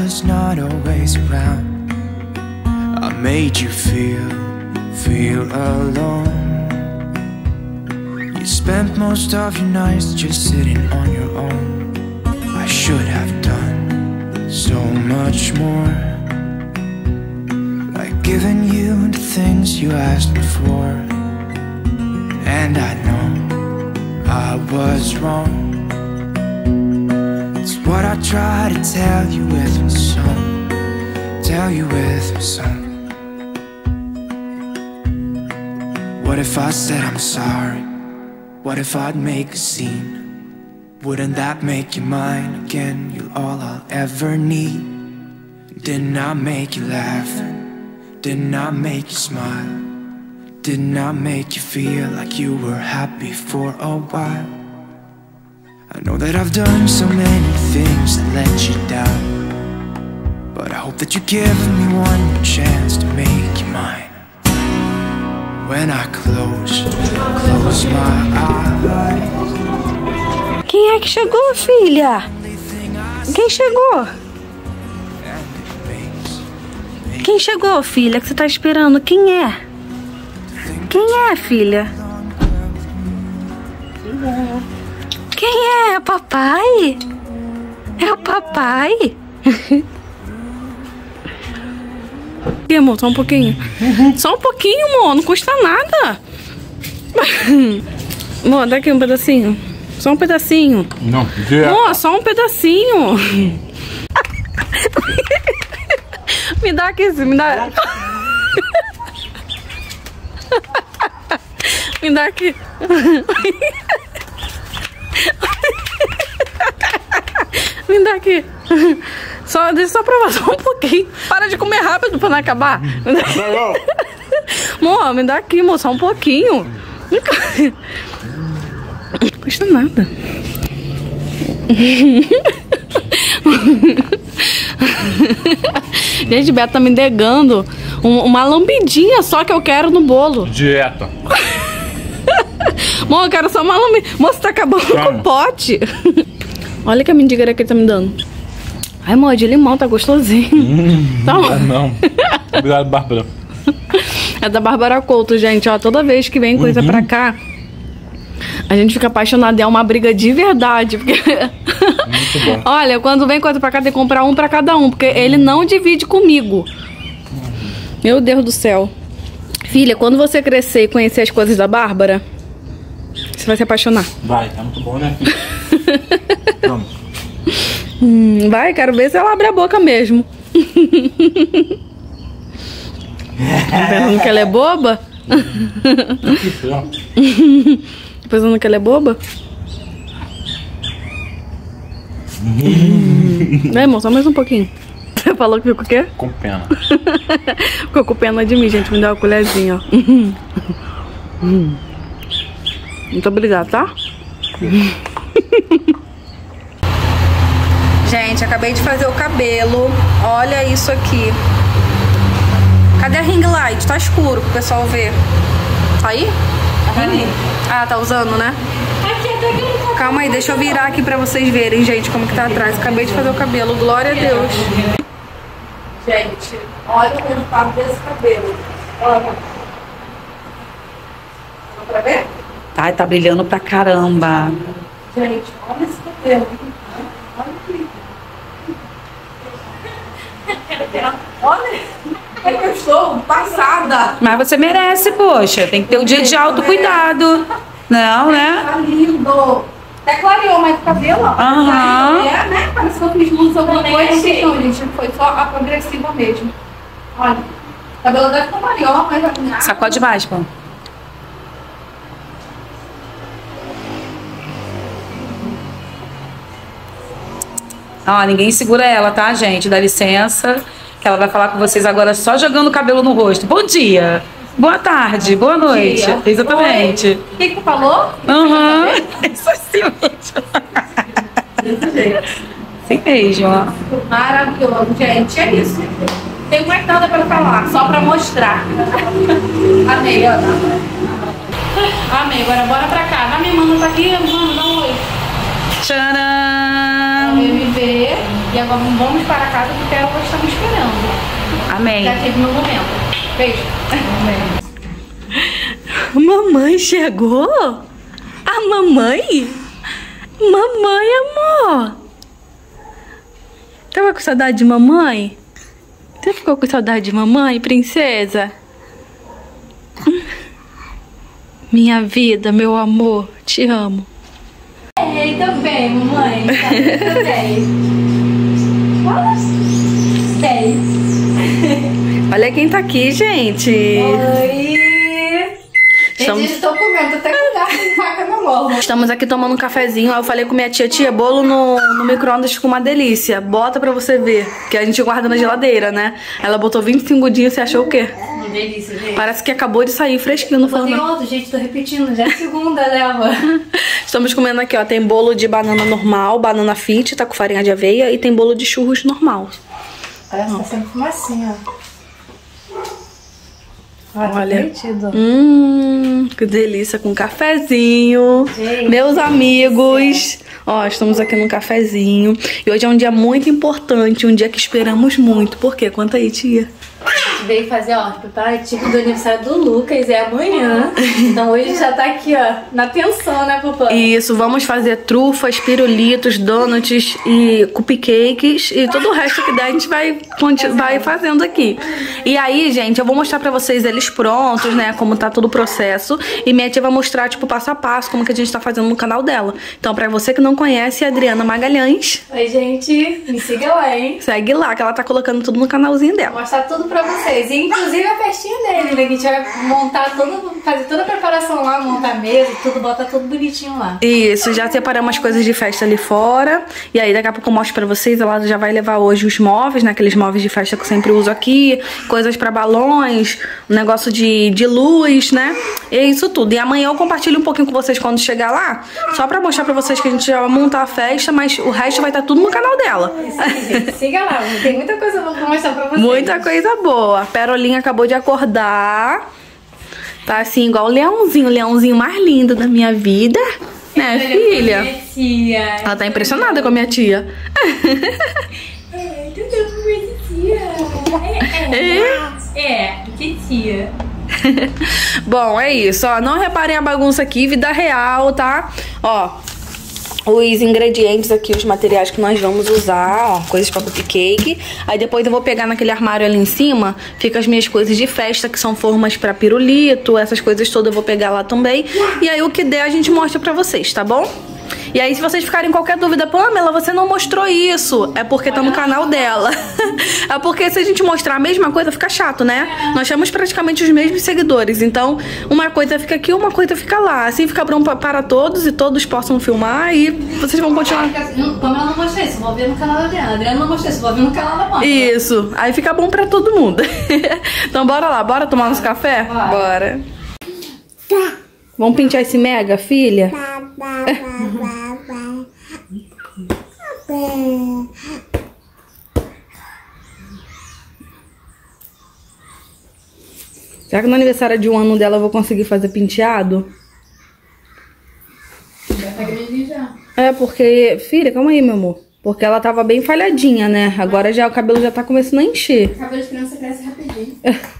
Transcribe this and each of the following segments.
was not always around. I made you feel alone. You spent most of your nights just sitting on your own. I should have done so much more, like giving you the things you asked me for. And I know I was wrong. It's what I try to tell you with my song. Tell you with my song. What if I said I'm sorry? What if I'd make a scene? Wouldn't that make you mine again? You're all I'll ever need. Didn't I make you laugh? Didn't I make you smile? Didn't I make you feel like you were happy for a while? I know that I've done so many things that let you down, but I hope that you give me one more chance to make you mine. When I close my eyes. Quem é que chegou, filha? Quem chegou? Quem chegou, filha, que você tá esperando? Quem é? Quem é, filha? Quem é? É o papai? É o papai? E, amor, só um pouquinho. Só um pouquinho, amor, não custa nada. Amor, dá aqui um pedacinho. Só um pedacinho. Não, direto. Amor, só um pedacinho. Me dá aqui, me dá. Me dá aqui. Me dá aqui. Deixa só provar só um pouquinho. Para de comer rápido pra não acabar. Amor, me dá aqui, amor, só um pouquinho. Não custa nada. Gente, o Beto tá me negando uma lambidinha só que eu quero no bolo. Dieta. Amor, eu quero só uma lambidinha. Moça, tá acabando com o pote. Olha que a mendiga que ele tá me dando. Ai, amor, de limão, tá gostosinho. Tá bom? Não. Obrigado, Bárbara. É da Bárbara Couto, gente, ó. Toda vez que vem coisa pra cá, a gente fica apaixonado. É uma briga de verdade. Porque... Muito bom. Olha, quando vem coisa pra cá, tem que comprar um pra cada um. Porque ele não divide comigo. Meu Deus do céu. Filha, quando você crescer e conhecer as coisas da Bárbara, você vai se apaixonar. Vai, tá muito bom, né? Vamos. Vai, quero ver se ela abre a boca mesmo. Pensando que ela é boba? Pensando que ela é boba? Vai, irmão, só mais um pouquinho. Você falou que ficou o quê? Com pena. Ficou com pena de mim, gente. Me dá uma colherzinha, ó. Muito obrigada, tá? Gente, acabei de fazer o cabelo. Olha isso aqui. Cadê a ring light? Tá escuro pro pessoal ver. Tá aí? Ah, tá usando, né? Calma aí, deixa eu virar aqui pra vocês verem, gente, como que tá atrás. Acabei de fazer o cabelo, glória a Deus. Gente, olha o resultado desse cabelo. Olha. Dá pra ver? Tá brilhando pra caramba. Gente, olha esse cabelo. Olha aqui. Olha, é que eu estou passada. Mas você merece, poxa. Tem que ter um dia de autocuidado. Não, né? Tá lindo. Até clareou mais o cabelo, ó. Aham. É, né? Parece que eu fiz luz alguma coisa. Não, gente, foi só a progressiva mesmo. Olha, o cabelo deve ficar maior, mas a... Sacode mais, pô. Ó, ninguém segura ela, tá, gente? Dá licença, que ela vai falar com vocês agora só jogando o cabelo no rosto. Bom dia, boa tarde, boa noite. Dia. Exatamente. O que tu falou? Aham. Isso assim mesmo. Desse jeito. Assim mesmo, ó. Maravilhoso, gente. É isso. Tem mais nada pra falar, só pra mostrar. Amei, ó. Amei, agora bora pra cá. A minha mãe tá aqui, mano, dá um oi. Tcharam! Vem me ver. E agora vamos para casa porque ela está me esperando. Amém. Já teve meu momento. Beijo. Mamãe chegou? A mamãe? Mamãe, amor. Tava com saudade de mamãe? Você ficou com saudade de mamãe, princesa? Minha vida, meu amor, te amo. Ei, também, mamãe. Também. Sei. Olha quem tá aqui, gente. Oi. Estamos- Gente, estou comendo até com garfo de faca na mão. Estamos aqui tomando um cafezinho. Aí eu falei com minha tia, bolo no micro-ondas fica uma delícia. Bota pra você ver. Que a gente guarda na geladeira, né? Ela botou 25 dias, você achou o quê? Uma delícia, gente. Parece que acabou de sair fresquinho no Botei forno. outro, gente, tô repetindo. Já é segunda, leva. Estamos comendo aqui, ó. Tem bolo de banana normal, banana fit, tá com farinha de aveia. E tem bolo de churros normal. Parece que tá sendo fumacinha, ó. Olha. Derretido. Que delícia, com cafezinho. Gente, Meus amigos, ó, estamos aqui num cafezinho. E hoje é um dia muito importante, um dia que esperamos muito. Por quê? Conta aí, tia. A gente veio fazer, ó, preparativo do aniversário do Lucas, é amanhã. Então hoje já tá aqui, ó, na tensão, né, papai? Isso, vamos fazer trufas, pirulitos, donuts e cupcakes e todo o resto que der a gente vai fazendo aqui. E aí, gente, eu vou mostrar pra vocês eles prontos, né, como tá todo o processo. E minha tia vai mostrar, tipo, passo a passo, como que a gente tá fazendo no canal dela. Então, pra você que não conhece, é a Adriana Magalhães. Oi, gente, me siga lá, hein? Segue lá, que ela tá colocando tudo no canalzinho dela. Vou mostrar tudo pra vocês, e inclusive a festinha dele, né? Que a gente vai montar fazer toda a preparação lá, montar a mesa e tudo, botar tudo bonitinho lá. Isso, já separamos as coisas de festa ali fora. E aí daqui a pouco eu mostro pra vocês. Ela já vai levar hoje os móveis, né? Aqueles móveis de festa que eu sempre uso aqui. Coisas pra balões, um negócio de luz, né? E é isso tudo. E amanhã eu compartilho um pouquinho com vocês quando chegar lá. Só pra mostrar pra vocês que a gente já vai montar a festa. Mas o resto vai estar tudo no canal dela. Gente, siga lá, tem muita coisa pra mostrar pra vocês. Muita coisa boa. A Perolinha acabou de acordar. Tá assim, igual o leãozinho mais lindo da minha vida. Né, filha? Tia. Ela tá impressionada com a minha tia. Que tia. Bom, é isso, ó. Não reparem a bagunça aqui, vida real, tá? Ó, os ingredientes aqui, os materiais que nós vamos usar, ó, coisas pra cupcake. Aí depois eu vou pegar naquele armário ali em cima, fica as minhas coisas de festa, que são formas pra pirulito, essas coisas todas eu vou pegar lá também. E aí o que der a gente mostra pra vocês, tá bom? E aí, se vocês ficarem com qualquer dúvida, Pamela, você não mostrou isso. É porque tá no canal dela. É porque se a gente mostrar a mesma coisa, fica chato, né? Nós temos praticamente os mesmos seguidores. Então, uma coisa fica aqui, uma coisa fica lá. Assim fica bom para todos e todos possam filmar e vocês vão continuar. Pamela não mostrou isso, vou ver no canal da Adriana. A Adriana não mostrou isso, vou ver no canal da Pamela. Isso. Aí fica bom pra todo mundo. Então, bora lá. Bora tomar nosso café? Bora. Vamos pentear esse mega, filha? Será que no aniversário de 1 ano dela eu vou conseguir fazer penteado? Já tá grandinho já. É, porque... Filha, calma aí, meu amor. Porque ela tava bem falhadinha, né? Agora já o cabelo já tá começando a encher. O cabelo de criança cresce rapidinho.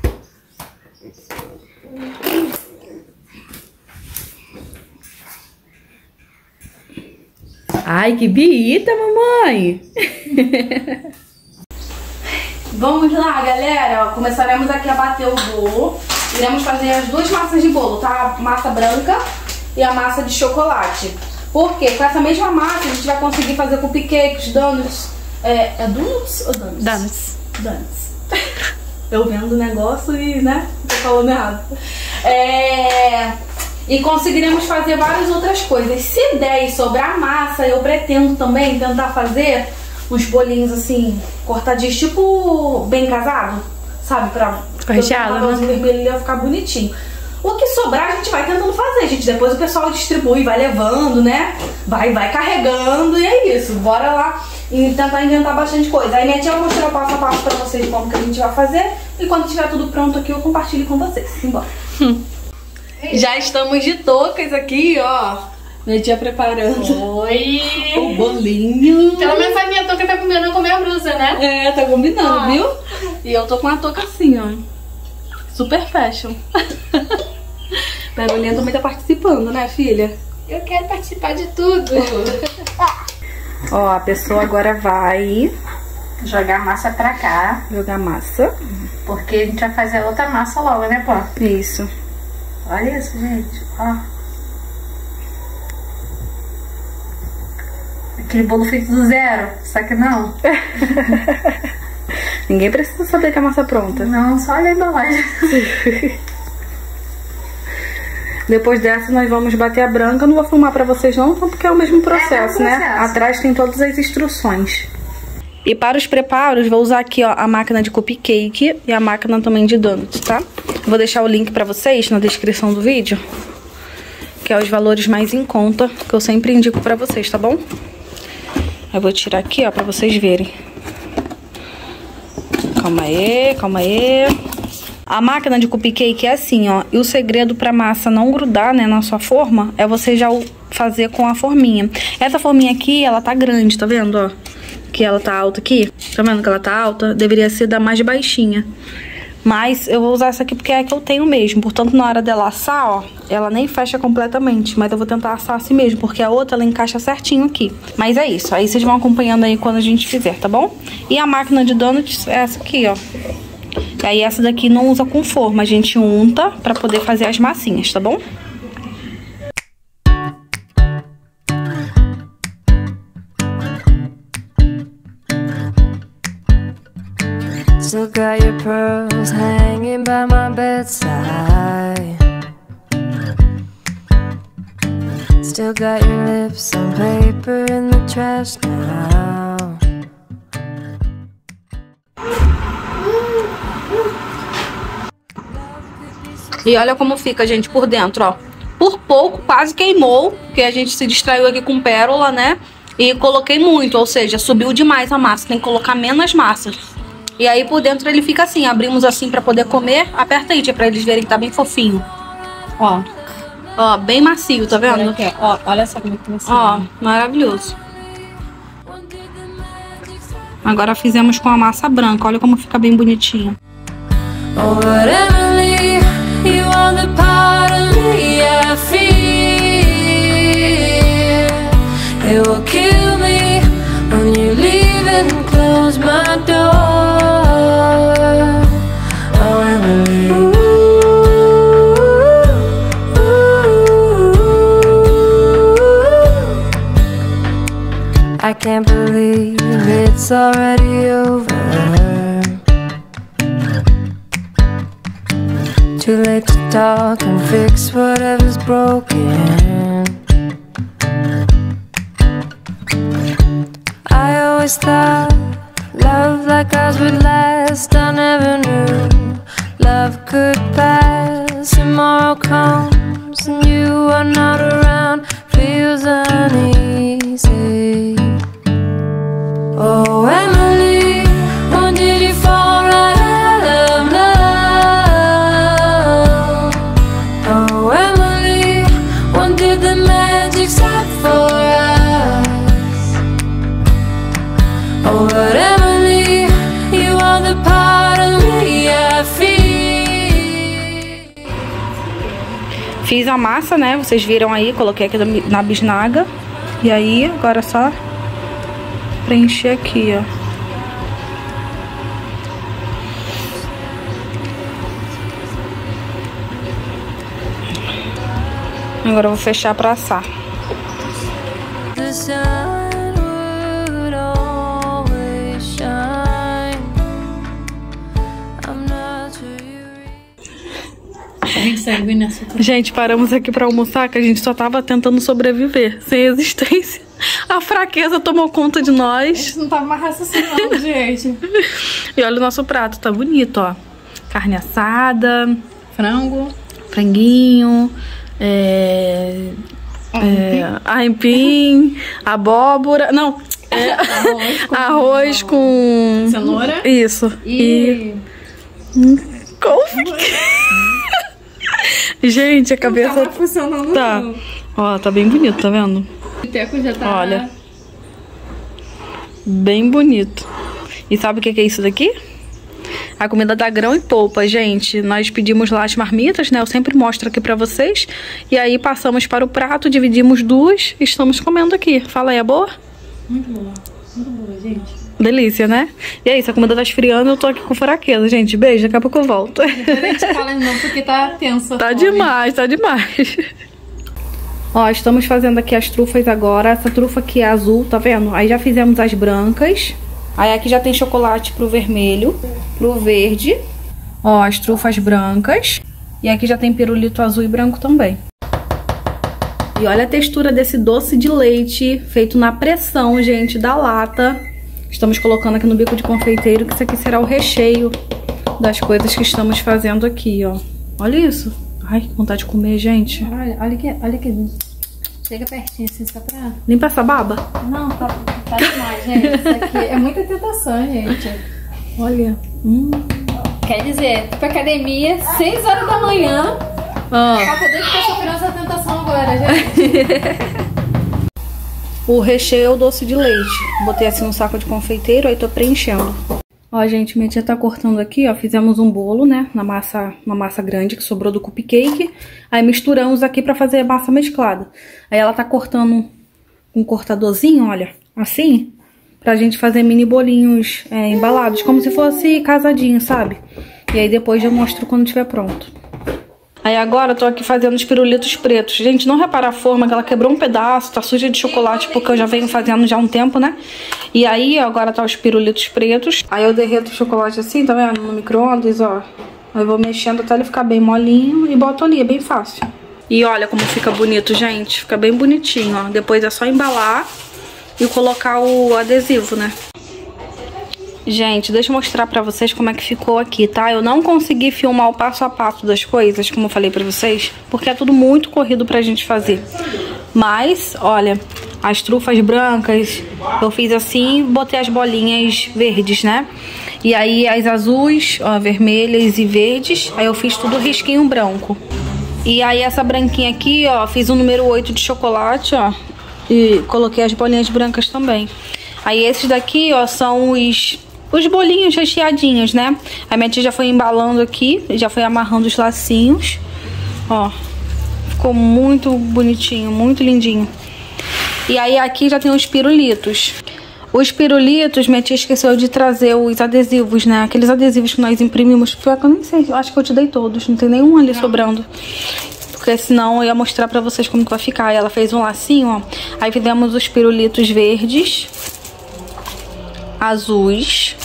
Ai, que bonita, mamãe! Vamos lá, galera. Ó, começaremos aqui a bater o bolo. Iremos fazer as duas massas de bolo, tá? A massa branca e a massa de chocolate. Porque com essa mesma massa a gente vai conseguir fazer cupcakes, donuts. É donuts ou donuts? Donuts. Donuts. Eu vendo o negócio e, né? Tô falando errado. E conseguiremos fazer várias outras coisas. Se der e sobrar massa, eu pretendo também tentar fazer uns bolinhos assim, cortadinhos, tipo bem casado, sabe? Pra recheado, né? Vermelho vai ficar bonitinho. O que sobrar a gente vai tentando fazer, gente. Depois o pessoal distribui, vai levando, né? Vai carregando e é isso. Bora lá e tentar inventar bastante coisa. Aí minha tia vai mostrar o passo a passo pra vocês como que a gente vai fazer. E quando tiver tudo pronto aqui, eu compartilho com vocês. Simbora. Já estamos de toucas aqui, ó. Minha tia preparando. Oi! O bolinho. Pelo menos a minha touca tá combinando com a minha blusa, né? É, tá combinando, Ah. viu? E eu tô com uma touca assim, ó. Super fashion. Perolinha também tá participando, né, filha? Eu quero participar de tudo. Ó, a pessoa agora vai Jogar massa pra cá, jogar massa. porque a gente vai fazer outra massa logo, né, pô? Isso. Olha isso, gente. Ó. Aquele bolo feito do zero, só que não. Ninguém precisa saber que a massa é pronta. Não, só olha a embalagem. Depois dessa nós vamos bater a branca. Eu não vou filmar pra vocês não, porque é o mesmo processo, né? processo. Atrás tem todas as instruções. E para os preparos, vou usar aqui, ó, a máquina de cupcake e a máquina também de donuts, tá? Vou deixar o link pra vocês na descrição do vídeo, que é os valores mais em conta, que eu sempre indico pra vocês, tá bom? Eu vou tirar aqui, ó, pra vocês verem. Calma aí, calma aí. A máquina de cupcake é assim, ó. E o segredo pra massa não grudar, né, na sua forma, é você já fazer com a forminha. Essa forminha aqui, ela tá grande, tá vendo, ó? Que ela tá alta aqui. Tá vendo que ela tá alta? Deveria ser da mais baixinha. Mas eu vou usar essa aqui porque é a que eu tenho mesmo. Portanto, na hora dela assar, ó, ela nem fecha completamente. Mas eu vou tentar assar assim mesmo, porque a outra, ela encaixa certinho aqui. Mas é isso. Aí vocês vão acompanhando aí quando a gente fizer, tá bom? E a máquina de donuts é essa aqui, ó. E aí essa daqui não usa com forma. A gente unta pra poder fazer as massinhas, tá bom? Still got your pearls hanging by my bedside. Still got your lips on paper in the trash now. E olha como fica, gente, por dentro, ó. Por pouco, quase queimou, porque a gente se distraiu aqui com pérola, né? E coloquei muito, ou seja, subiu demais a massa. Tem que colocar menos massa. E aí por dentro ele fica assim, abrimos assim pra poder comer. Aperta aí, tia, pra eles verem que tá bem fofinho. Ó. Ó, bem macio, tá vendo? Aqui, ó, olha só como é que tá assim. Ó, maravilhoso. Agora fizemos com a massa branca. Olha como fica bem bonitinho. Oh, but Emily, you are the part of me I fear. It will kill me when you leave and close my door. Oh, Emily. I can't believe it's already over. Too late to talk and fix whatever's broken. I always thought love like ours would last. I never knew love could pass. Tomorrow comes and you are not around. Feels uneasy. Oh, Emily, when did you fall right out of love? Oh, Emily, when did the magic stop for us? Oh, but Emily, you are the part of me I feel. Fiz a massa, né? Vocês viram aí, coloquei aqui na bisnaga. E aí, agora é só preencher aqui, ó. Agora eu vou fechar pra assar. The sun would always shine. I'm not sure you. A gente segue nessa. Gente, paramos aqui pra almoçar, que a gente só tava tentando sobreviver, sem existência. A fraqueza tomou conta de nós. Isso não tava mais raciocinando, gente. E olha o nosso prato, tá bonito, ó. Carne assada, franguinho, aipim, abóbora, não, arroz com cenoura. Isso. E couve. Gente, a cabeça... Não tá funcionando Tá. não. Ó, tá bem bonito, tá vendo? O teco já tá... Olha. Bem bonito. E sabe o que é isso daqui? A comida da Grão e Polpa, gente. Nós pedimos lá as marmitas, né? Eu sempre mostro aqui pra vocês. E aí passamos para o prato, dividimos duas e estamos comendo aqui. Fala aí, é boa? Muito boa, gente. Delícia, né? E aí, se a comida tá esfriando, eu tô aqui com fraqueza, gente. Beijo, daqui a pouco eu volto. A gente fala não, porque tá tensa. Tá demais, tá demais. Ó, estamos fazendo aqui as trufas agora. Essa trufa aqui é azul, tá vendo? Aí já fizemos as brancas. Aí aqui já tem chocolate pro vermelho, pro verde. Ó, as trufas brancas. E aqui já tem pirulito azul e branco também. E olha a textura desse doce de leite feito na pressão, gente, da lata. Estamos colocando aqui no bico de confeiteiro, que isso aqui será o recheio das coisas que estamos fazendo aqui, ó. Olha isso. Ai, que vontade de comer, gente. Olha aqui. Chega pertinho assim, só pra... Limpa essa baba. Não, tá demais, gente. Isso aqui é muita tentação, gente. Olha. Quer dizer, pra academia, 6 horas da manhã, pra poder ficar sofrendo essa tentação agora, gente. O recheio é o doce de leite. Botei assim no saco de confeiteiro, aí tô preenchendo. Ó, gente, minha tia tá cortando aqui, ó. Fizemos um bolo, né? Uma massa grande que sobrou do cupcake. Aí misturamos aqui pra fazer a massa mesclada. Aí ela tá cortando um cortadorzinho, olha, assim, pra gente fazer mini bolinhos embalados, como se fosse casadinho, sabe? E aí depois eu mostro quando tiver pronto. Aí agora eu tô aqui fazendo os pirulitos pretos. Gente, não repara a forma que ela quebrou um pedaço, tá suja de chocolate, porque eu já venho fazendo já há um tempo, né? E aí, ó, agora tá os pirulitos pretos. Aí eu derreto o chocolate assim, tá vendo? No micro-ondas, ó. Aí eu vou mexendo até ele ficar bem molinho e boto ali, é bem fácil. E olha como fica bonito, gente. Fica bem bonitinho, ó. Depois é só embalar e colocar o adesivo, né? Gente, deixa eu mostrar pra vocês como é que ficou aqui, tá? Eu não consegui filmar o passo a passo das coisas, como eu falei pra vocês, porque é tudo muito corrido pra gente fazer. Mas, olha, as trufas brancas, eu fiz assim, botei as bolinhas verdes, né? E aí as azuis, ó, vermelhas e verdes, aí eu fiz tudo risquinho branco. E aí essa branquinha aqui, ó, fiz o número 8 de chocolate, ó, e coloquei as bolinhas brancas também. Aí esses daqui, ó, são os bolinhos recheadinhos, né? A minha tia já foi embalando aqui, já foi amarrando os lacinhos. Ó, ficou muito bonitinho, muito lindinho. E aí aqui já tem os pirulitos. Os pirulitos, minha tia esqueceu de trazer os adesivos, né? Aqueles adesivos que nós imprimimos. Pior que eu nem sei, eu acho que eu te dei todos, não tem nenhum ali sobrando. Porque senão eu ia mostrar pra vocês como que vai ficar. Aí ela fez um lacinho, ó. Aí fizemos os pirulitos verdes, azuis,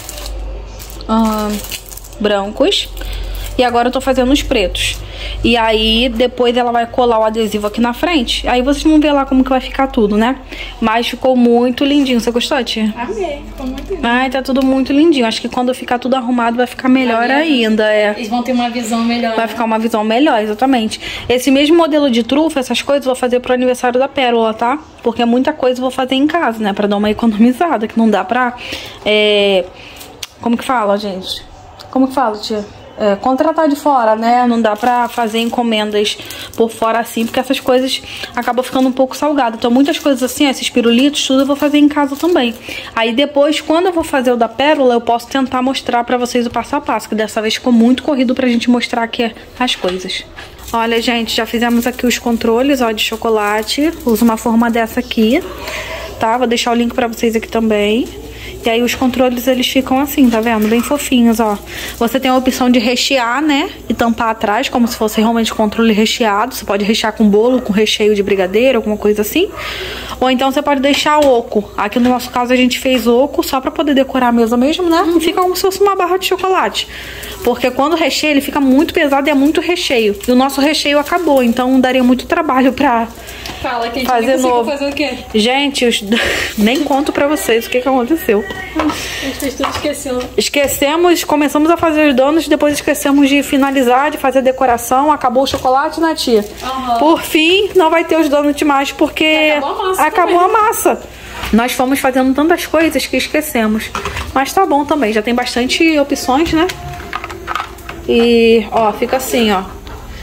brancos. E agora eu tô fazendo os pretos. E aí depois ela vai colar o adesivo aqui na frente. Aí vocês vão ver lá como que vai ficar tudo, né? Mas ficou muito lindinho. Você gostou, tia? Amei, ficou muito lindo. Ai, tá tudo muito lindinho. Acho que quando ficar tudo arrumado vai ficar melhor ainda, Eles vão ter uma visão melhor. Vai ficar uma visão melhor, exatamente. Esse mesmo modelo de trufa, essas coisas, eu vou fazer pro aniversário da Pérola, tá? Porque muita coisa eu vou fazer em casa, né? Pra dar uma economizada, que não dá pra... Como que fala, gente? Como que fala, tia? Contratar de fora, né? Não dá pra fazer encomendas por fora assim, porque essas coisas acabam ficando um pouco salgadas. Então muitas coisas assim, esses pirulitos, tudo eu vou fazer em casa também. Aí depois, quando eu vou fazer o da Pérola, eu posso tentar mostrar pra vocês o passo a passo, que dessa vez ficou muito corrido pra gente mostrar aqui as coisas. Olha, gente, já fizemos aqui os controles, ó, de chocolate. Uso uma forma dessa aqui, tá? Vou deixar o link pra vocês aqui também. E aí os controles, eles ficam assim, tá vendo? Bem fofinhos, ó. Você tem a opção de rechear, né? E tampar atrás, como se fosse realmente controle recheado. Você pode rechear com bolo, com recheio de brigadeiro, alguma coisa assim. Ou então você pode deixar oco. Aqui no nosso caso a gente fez oco só pra poder decorar a mesa mesmo, né? E fica como se fosse uma barra de chocolate. Porque quando recheia, ele fica muito pesado e é muito recheio. E o nosso recheio acabou, então daria muito trabalho pra... Fala que a gente fazer nem conseguiu novo. fazer o quê? Gente, nem conto pra vocês o que aconteceu. A gente fez tudo, esqueceu. Esquecemos, começamos a fazer os donuts, depois esquecemos de finalizar, de fazer decoração. Acabou o chocolate, né, tia? Uhum. Por fim, não vai ter os donuts mais, porque acabou a massa. Nós fomos fazendo tantas coisas que esquecemos. Mas tá bom também, já tem bastante opções, né? E, ó, fica assim, ó.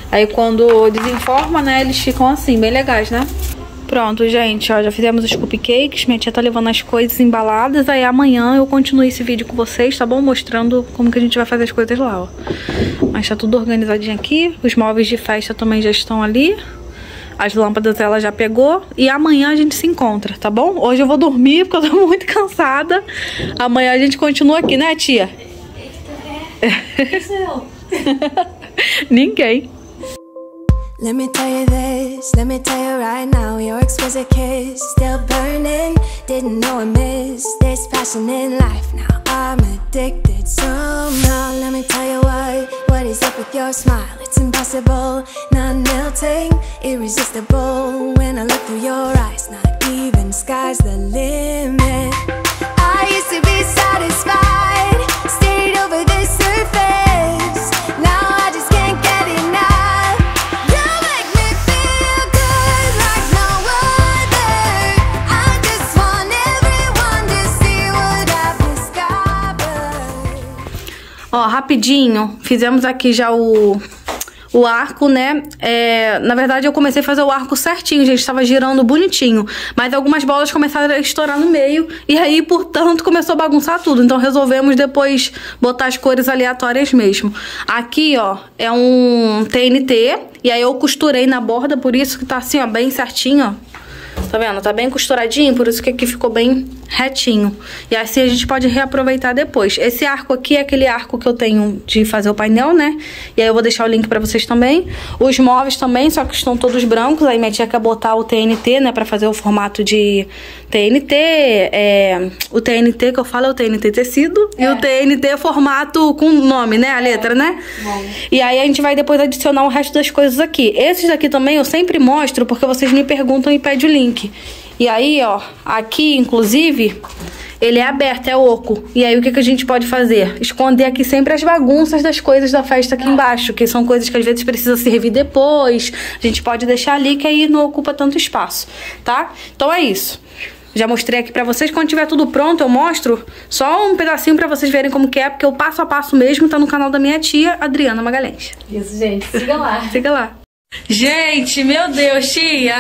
Aí quando desenforma, né, eles ficam assim, bem legais, né? Pronto, gente, ó, já fizemos os cupcakes. Minha tia tá levando as coisas embaladas. Aí amanhã eu continuo esse vídeo com vocês, tá bom? Mostrando como que a gente vai fazer as coisas lá, ó. Mas tá tudo organizadinho aqui. Os móveis de festa também já estão ali. As lâmpadas ela já pegou. E amanhã a gente se encontra, tá bom? Hoje eu vou dormir porque eu tô muito cansada. Amanhã a gente continua aqui, né, tia? Quem sou eu? Ninguém. Let me tell you this, let me tell you right now, your exquisite kiss still burning. Didn't know I missed this passion in life. Now I'm addicted somehow. Let me tell you what is up with your smile? It's impossible, not melting, irresistible. When I look through your eyes, not even sky's the limit. I used to be satisfied, stayed over the surface. Now I just can't get enough. Ó, rapidinho, fizemos aqui já o arco, né? Na verdade, eu comecei a fazer o arco certinho, gente. Tava girando bonitinho. Mas algumas bolas começaram a estourar no meio. E aí, portanto, começou a bagunçar tudo. Então, resolvemos depois botar as cores aleatórias mesmo. Aqui, ó, é um TNT. E aí, eu costurei na borda. Por isso que tá assim, ó, bem certinho, ó. Tá vendo? Tá bem costuradinho, por isso que aqui ficou bem retinho. E assim a gente pode reaproveitar depois. Esse arco aqui é aquele arco que eu tenho de fazer o painel, né? E aí eu vou deixar o link pra vocês também. Os móveis também, só que estão todos brancos. Aí minha tia quer botar o TNT, né? Pra fazer o formato de TNT. O TNT que eu falo é o TNT tecido. E o TNT formato com nome, né? A letra, né? Bom. E aí a gente vai depois adicionar o resto das coisas aqui. Esses daqui também eu sempre mostro, porque vocês me perguntam e pedem o link. E aí, ó, aqui, inclusive, ele é aberto, é oco. E aí, o que a gente pode fazer? Esconder aqui sempre as bagunças das coisas da festa aqui embaixo, que são coisas que às vezes precisa servir depois. A gente pode deixar ali, que aí não ocupa tanto espaço, tá? Então é isso. Já mostrei aqui pra vocês. Quando tiver tudo pronto, eu mostro só um pedacinho pra vocês verem como que é, porque o passo a passo mesmo tá no canal da minha tia, Adriana Magalhães. Isso, gente. Siga lá. Siga lá. Gente, meu Deus, tia!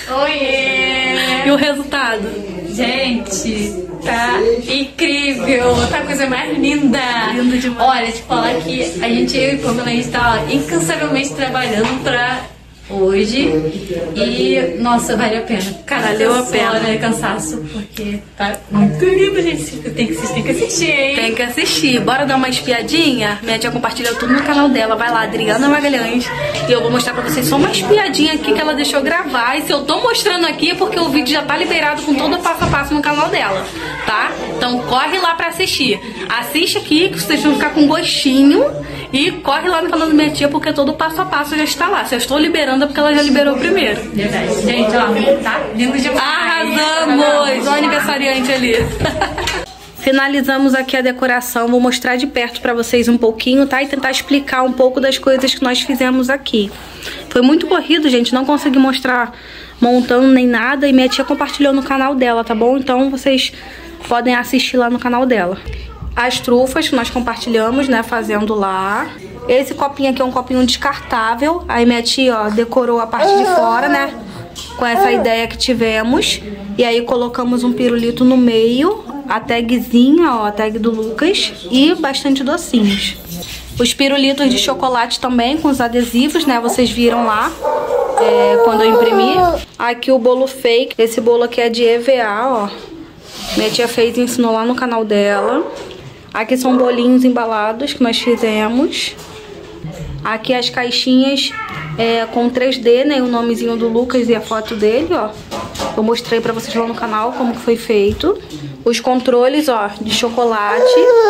Oiê! E o resultado? Gente, tá incrível! Tá a coisa mais linda! Lindo demais. Olha, te falar que a gente, eu e Pamela, a gente tá incansavelmente trabalhando pra hoje. E, nossa, vale a pena. Cada Valeu a pena. né? Cansaço, porque tá muito lindo, gente. Tem que assistir, hein? Tem que assistir. Bora dar uma espiadinha? Minha tia compartilhou tudo no canal dela. Vai lá, Adriana Magalhães. E eu vou mostrar pra vocês só uma espiadinha aqui que ela deixou gravar. E se eu tô mostrando aqui é porque o vídeo já tá liberado com todo o passo a passo no canal dela, tá? Então corre lá pra assistir. Assiste aqui que vocês vão ficar com gostinho. E corre lá no canal da minha tia porque todo o passo a passo já está lá. Se eu estou liberando é porque ela já liberou primeiro. Verdade. Gente, ó, tá lindo demais. Arrasamos! Olha o aniversariante ali. Finalizamos aqui a decoração. Vou mostrar de perto pra vocês um pouquinho, tá? E tentar explicar um pouco das coisas que nós fizemos aqui. Foi muito corrido, gente. Não consegui mostrar montando nem nada. E minha tia compartilhou no canal dela, tá bom? Então vocês podem assistir lá no canal dela. As trufas que nós compartilhamos, né? Fazendo lá. Esse copinho aqui é um copinho descartável. Aí minha tia, ó, decorou a parte de fora, né? Com essa ideia que tivemos. E aí colocamos um pirulito no meio. A tagzinha, ó, a tag do Lucas. E bastante docinhos. Os pirulitos de chocolate também, com os adesivos, né? Vocês viram lá quando eu imprimi. Aqui o bolo fake. Esse bolo aqui é de EVA, ó. Minha tia fez e ensinou lá no canal dela. Aqui são bolinhos embalados que nós fizemos. Aqui as caixinhas com 3D, né? O nomezinho do Lucas e a foto dele, ó. Eu mostrei pra vocês lá no canal como que foi feito. Os controles, ó, de chocolate.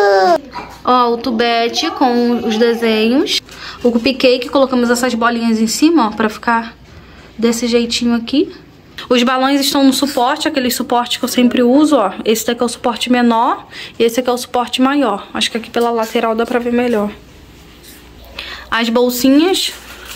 Ó, o tubete com os desenhos. O cupcake, colocamos essas bolinhas em cima, ó, pra ficar desse jeitinho aqui. Os balões estão no suporte, aquele suporte que eu sempre uso, ó. Esse daqui é o suporte menor e esse aqui é o suporte maior. Acho que aqui pela lateral dá pra ver melhor. As bolsinhas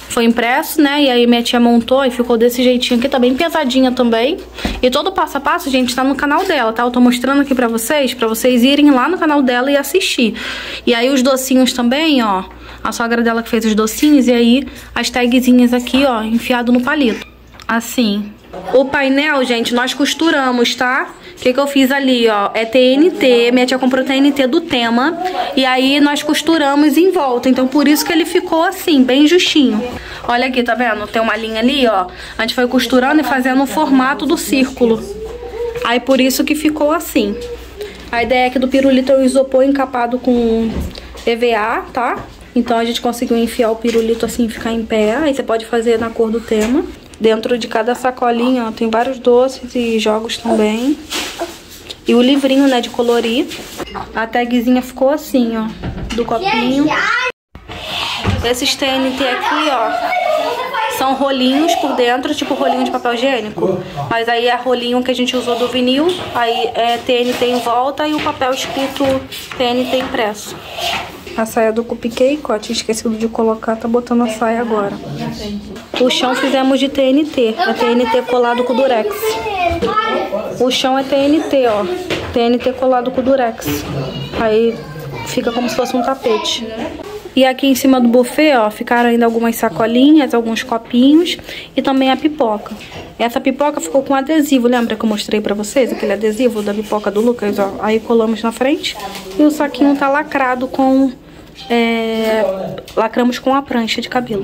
foi impresso, né? E aí minha tia montou e ficou desse jeitinho aqui, tá bem pesadinha também. E todo o passo a passo, gente, tá no canal dela, tá? Eu tô mostrando aqui pra vocês irem lá no canal dela e assistir. E aí os docinhos também, ó, a sogra dela que fez os docinhos, e aí as tagzinhas aqui, ó, enfiado no palito. Assim. O painel, gente, nós costuramos, tá? O que eu fiz ali, ó, é TNT, minha tia comprou TNT do tema, e aí nós costuramos em volta, então por isso que ele ficou assim, bem justinho. Olha aqui, tá vendo? Tem uma linha ali, ó, a gente foi costurando e fazendo o formato do círculo. Aí por isso que ficou assim. A ideia aqui do pirulito é o isopor encapado com EVA, tá? Então a gente conseguiu enfiar o pirulito assim, ficar em pé, aí você pode fazer na cor do tema. Dentro de cada sacolinha, ó, tem vários doces e jogos também. E o livrinho, né, de colorir. A tagzinha ficou assim, ó, do copinho. Esses TNT aqui, ó, são rolinhos por dentro, tipo rolinho de papel higiênico. Mas aí é rolinho que a gente usou do vinil, aí é TNT em volta e o papel escrito TNT impresso. A saia do cupcake, ó, tinha esquecido de colocar, tá botando a saia agora. O chão fizemos de TNT, é TNT colado com durex. O chão é TNT, ó, TNT colado com durex. Aí fica como se fosse um tapete. E aqui em cima do buffet, ó, ficaram ainda algumas sacolinhas, alguns copinhos e também a pipoca. Essa pipoca ficou com adesivo, lembra que eu mostrei pra vocês? Aquele adesivo da pipoca do Lucas, ó. Aí colamos na frente e o saquinho tá lacrado com... lacramos com a prancha de cabelo.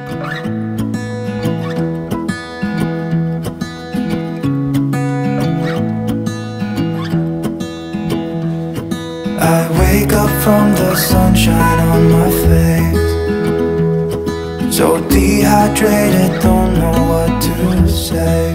I wake up from the sunshine on my face, so dehydrated, don't know what to say.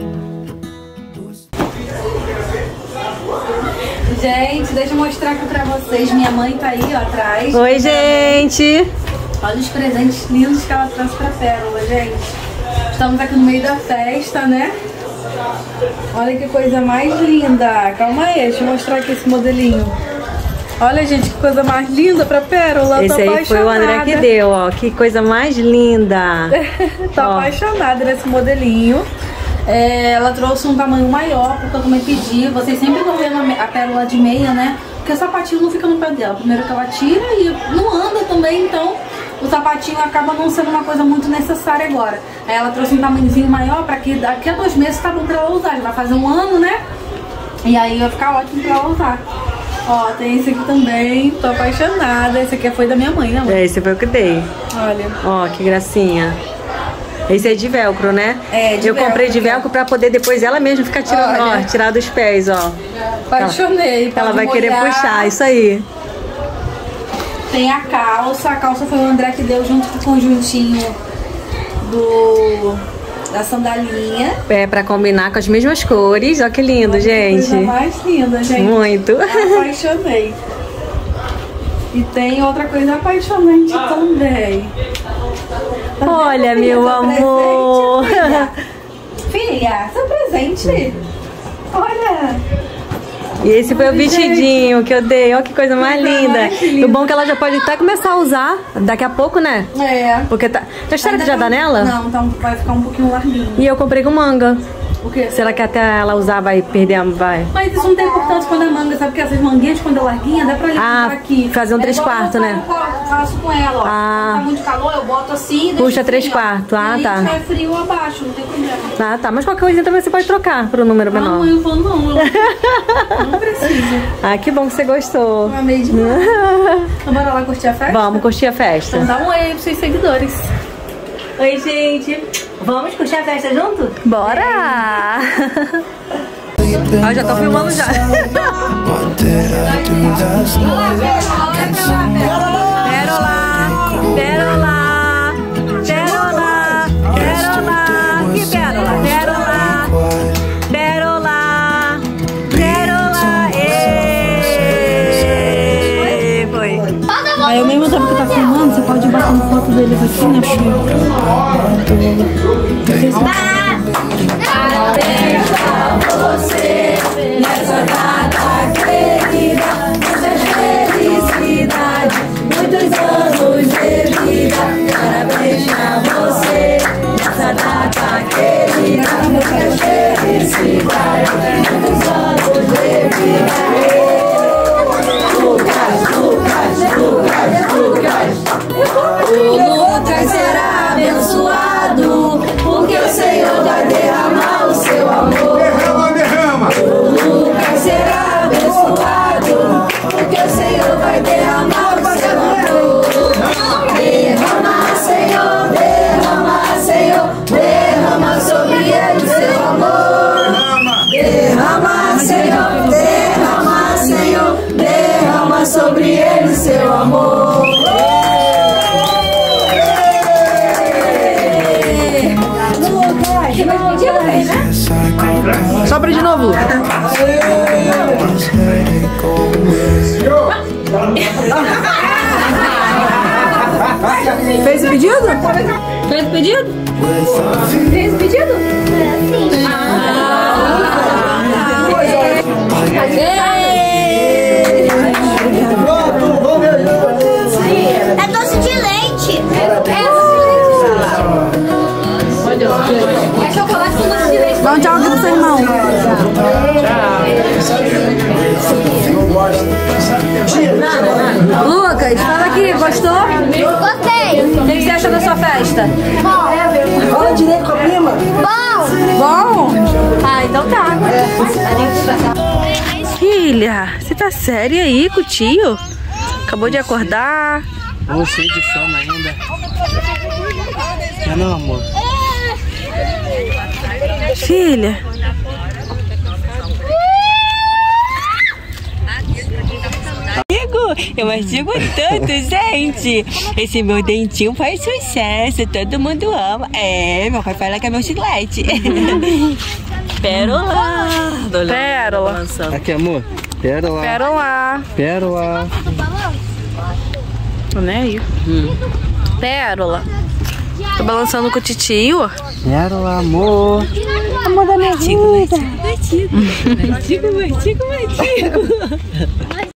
Gente, deixa eu mostrar aqui pra vocês. Minha mãe tá aí, ó, atrás. Oi, gente! Olha os presentes lindos que ela trouxe pra Pérola, gente. Estamos aqui no meio da festa, né? Olha que coisa mais linda. Calma aí, deixa eu mostrar aqui esse modelinho. Olha, gente, que coisa mais linda pra Pérola. Esse aí foi o André que deu, ó. Que coisa mais linda. Tô apaixonada nesse modelinho. Ela trouxe um tamanho maior, porque eu também pedi. Vocês sempre vão ver a pérola de meia, né? Porque o sapatinho não fica no pé dela. Primeiro que ela tira e não anda também, então o sapatinho acaba não sendo uma coisa muito necessária agora. Aí ela trouxe um tamanhozinho maior pra que daqui a 2 meses tá bom pra ela usar. Já vai fazer 1 ano, né? E aí vai ficar ótimo pra ela usar. Ó, tem esse aqui também. Tô apaixonada. Esse aqui foi da minha mãe, né, mãe? Esse foi o que dei. Olha. Ó, que gracinha. Esse é de velcro, né? É, de Eu comprei de velcro pra poder depois ela mesma ficar tirando, Olha. ó, tirar dos pés, ó. Apaixonei. Ela vai pode querer molhar. puxar, isso aí. Tem a calça foi o André que deu junto com o conjuntinho da sandalinha. É, pra combinar com as mesmas cores. Ó que lindo, gente. Coisa mais linda, gente. Muito. Apaixonei. E tem outra coisa apaixonante também. Tá Olha, vendo, filha, meu seu amor. presente, filha, seu presente. Olha. E esse foi o vestidinho que eu dei. Ó que coisa mais linda. O bom é que ela já pode até começar a usar daqui a pouco, né? É. Porque tá... Já será que já dá nela? Não, então vai ficar um pouquinho larguinho. E eu comprei com manga. O quê? Será que até ela usar vai perder? Vai. Mas isso não tem importância quando é manga, sabe? Porque essas manguinhas, quando é larguinha, dá pra levantar aqui. fazer um 3/4, né? Eu faço com ela, ó. Ah. Tá muito calor, eu boto assim. Puxa deixo 3/4, ah, e tá. sai frio abaixo, não tem problema. Ah, tá. Mas qualquer coisa também você pode trocar pro número menor. Não, eu vou não. Eu não preciso. Ah, que bom que você gostou. Eu amei demais. Então bora lá curtir a festa? Vamos curtir a festa. Então dá um oi aí pros seus seguidores. Oi, gente. Vamos curtir a festa junto? Bora! Ah, já tô filmando já. What did I do last night? Can someone Pérola, pérola, pérola, pérola. Que pérola? Pérola, pérola, pérola. Êêêê! Foi. Aí ao mesmo tempo que tá filmando, você pode ir batendo foto deles assim, né, Parabéns pra você nessa data querida, muita felicidade, muitos anos de vida. Parabéns pra você. seu amor. Sopra de novo. Fez o pedido? Fez o pedido? Fez o pedido? É doce de leite. É chocolate com doce de leite. Dá um tchau aqui pro seu irmão. Lucas, fala aqui, gostou? Gostei. O que você achou da sua festa? Fala direito com a prima. Bom? Ah, então tá. Filha, você tá séria aí com o tio? Acabou de acordar. Vou cheio de sono ainda. Não, amor. Filha. Eu mastigo tanto, gente. Esse meu dentinho faz sucesso, todo mundo ama. É, meu pai fala que é meu chiclete. Pérola. Pérola. Aqui, amor. Pérola. Pérola. Pérola. Tô nem aí. Pérola. Tô balançando com o titio. Pérola, amor. Amor da minha vida. Mastigo.